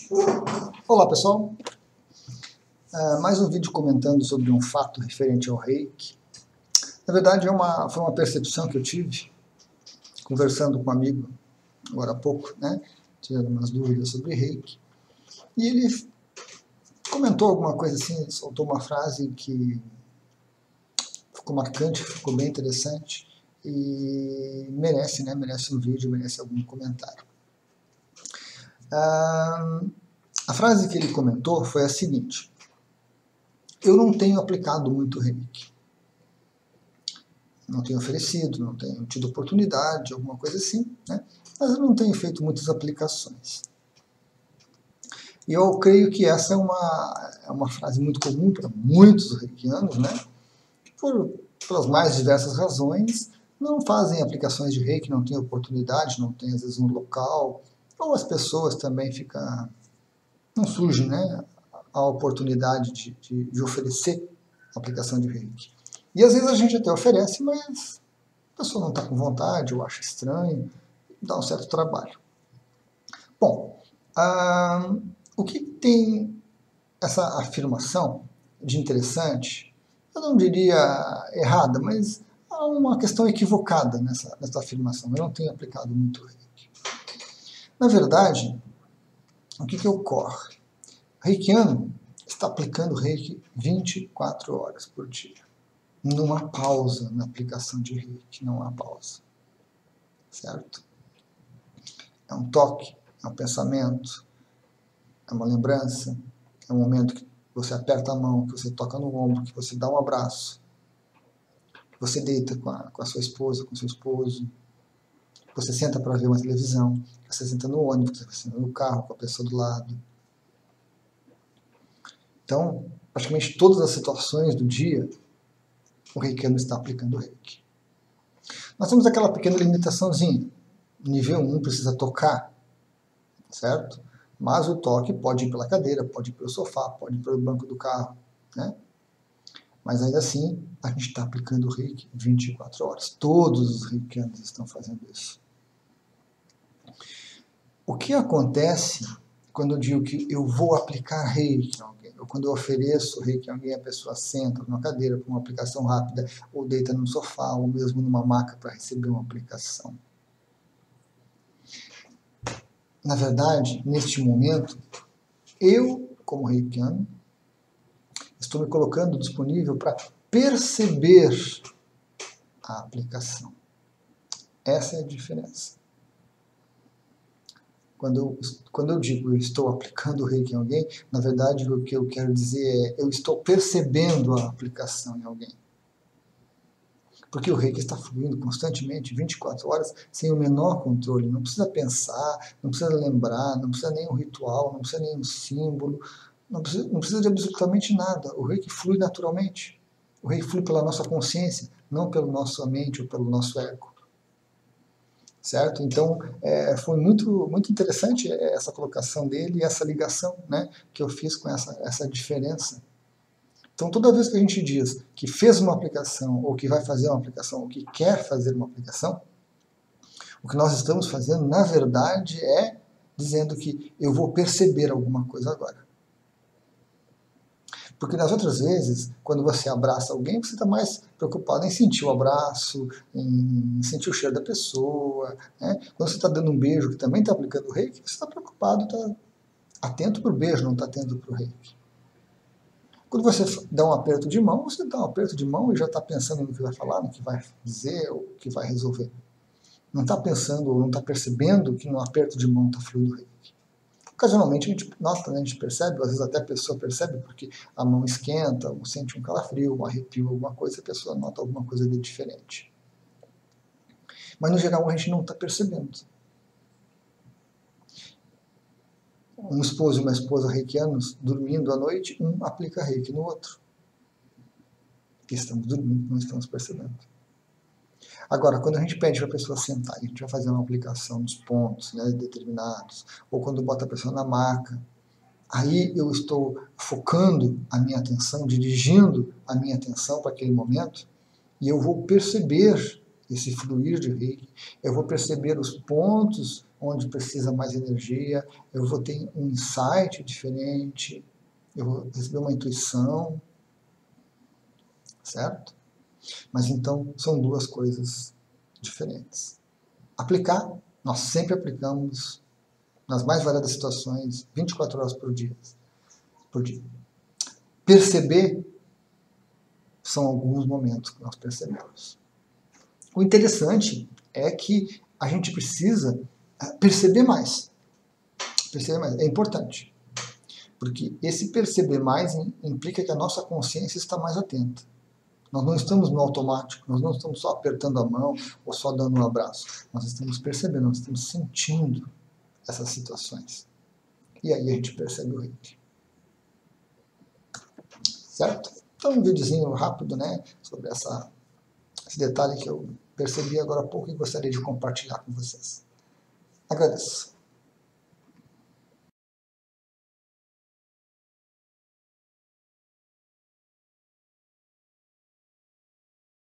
Olá pessoal, mais um vídeo comentando sobre um fato referente ao reiki. Na verdade foi uma percepção que eu tive conversando com um amigo agora há pouco, né, tirando umas dúvidas sobre reiki, e ele comentou alguma coisa assim, soltou uma frase que ficou marcante, ficou bem interessante e merece um vídeo, merece algum comentário. A frase que ele comentou foi a seguinte: eu não tenho aplicado muito reiki, não tenho oferecido, não tenho tido oportunidade, alguma coisa assim, né? Mas eu não tenho feito muitas aplicações. E eu creio que essa é uma frase muito comum para muitos reikianos, né? Que pelas mais diversas razões não fazem aplicações de reiki, não têm oportunidade, não têm às vezes um local, ou as pessoas também não surge, né, a oportunidade de oferecer aplicação de reiki. E às vezes a gente até oferece, mas a pessoa não está com vontade, ou acha estranho, dá um certo trabalho. Bom, o que tem essa afirmação de interessante, eu não diria errada, mas há uma questão equivocada nessa afirmação. Eu não tenho aplicado muito reiki. Na verdade, o que ocorre? O reikiano está aplicando reiki 24 horas por dia. Não há pausa na aplicação de reiki, não há pausa. Certo? É um toque, é um pensamento, é uma lembrança, é um momento que você aperta a mão, que você toca no ombro, que você dá um abraço, que você deita com a sua esposa, com o seu esposo, que você senta para ver uma televisão, que você senta no ônibus, que você senta no carro com a pessoa do lado. Então, praticamente todas as situações do dia, o reikiano está aplicando reiki. Nós temos aquela pequena limitaçãozinha. Nível 1 precisa tocar, certo? Mas o toque pode ir pela cadeira, pode ir pelo sofá, pode ir pelo banco do carro, né? Mas ainda assim, a gente está aplicando o reiki 24 horas. Todos os reikianos estão fazendo isso. O que acontece quando eu digo que eu vou aplicar reiki a alguém, ou quando eu ofereço reiki a alguém, a pessoa senta numa cadeira para uma aplicação rápida, ou deita no sofá, ou mesmo numa maca para receber uma aplicação? Na verdade, neste momento, eu, como reikiano, estou me colocando disponível para perceber a aplicação. Essa é a diferença. Quando eu digo eu estou aplicando o reiki em alguém, na verdade o que eu quero dizer é eu estou percebendo a aplicação em alguém. Porque o reiki está fluindo constantemente, 24 horas, sem o menor controle. Não precisa pensar, não precisa lembrar, não precisa nenhum ritual, não precisa nenhum símbolo, não precisa de absolutamente nada. O reiki flui naturalmente. O reiki flui pela nossa consciência, não pela nossa mente ou pelo nosso ego. Certo? Então, foi muito interessante essa colocação dele e essa ligação, né, que eu fiz com essa diferença. Então, toda vez que a gente diz que fez uma aplicação, ou que vai fazer uma aplicação, ou que quer fazer uma aplicação, o que nós estamos fazendo, na verdade, é dizendo que eu vou perceber alguma coisa agora. Porque nas outras vezes, quando você abraça alguém, você está mais preocupado em sentir o abraço, em sentir o cheiro da pessoa, né? Quando você está dando um beijo, que também está aplicando o reiki, você está preocupado, está atento para o beijo, não está atento para o reiki. Quando você dá um aperto de mão, você dá um aperto de mão e já está pensando no que vai falar, no que vai dizer, ou o que vai resolver. Não está pensando ou não está percebendo que no aperto de mão está fluindo o reiki. Ocasionalmente a gente nota, né, a gente percebe, às vezes até a pessoa percebe, porque a mão esquenta, ou sente um calafrio, um arrepio, alguma coisa, a pessoa nota alguma coisa de diferente. Mas no geral a gente não está percebendo. Um esposo e uma esposa reikianos dormindo à noite, um aplica reiki no outro. Porque estamos dormindo, não estamos percebendo. Agora, quando a gente pede para a pessoa sentar e a gente vai fazer uma aplicação nos pontos, né, determinados, ou quando bota a pessoa na maca, aí eu estou focando a minha atenção, dirigindo a minha atenção para aquele momento, e eu vou perceber esse fluir de reiki, eu vou perceber os pontos onde precisa mais energia, eu vou ter um insight diferente, eu vou receber uma intuição, certo? Mas então são duas coisas diferentes. Aplicar, nós sempre aplicamos nas mais variadas situações, 24 horas por dia. Perceber são alguns momentos que nós percebemos. O interessante é que a gente precisa perceber mais. Perceber mais é importante, porque esse perceber mais implica que a nossa consciência está mais atenta. Nós não estamos no automático, nós não estamos só apertando a mão ou só dando um abraço. Nós estamos percebendo, nós estamos sentindo essas situações. E aí a gente percebe o reiki. Certo? Então um videozinho rápido, né, sobre esse detalhe que eu percebi agora há pouco e gostaria de compartilhar com vocês. Agradeço.